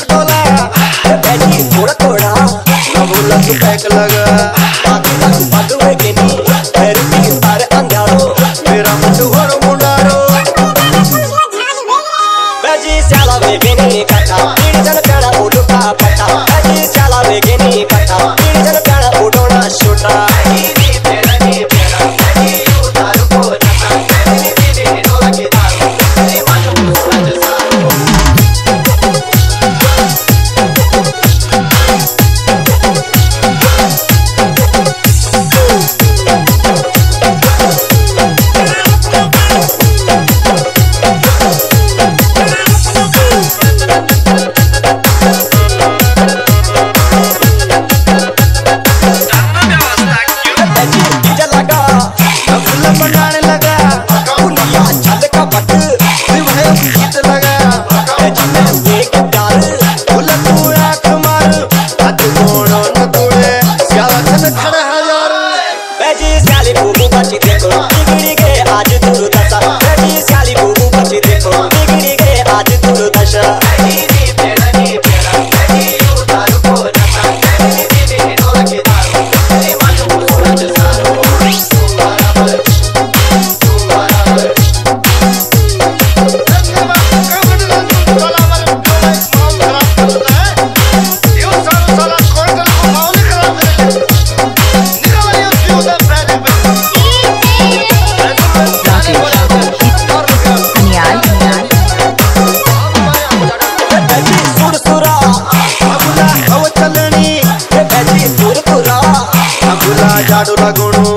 टोला बैठी थोड़ा थोड़ा ना बोला तू पैक लगा बाकी तक बदवे के नी तेरी तार अंधारो मेरा मुंडू और मुंडारो बैजी साला में बेनी कटा पीड़ जन प्यारा उड़ो का पटा बैजी साला में बेनी कटा पीड़ जन प्यारा उड़ो ना छोटा जाडू लगुणु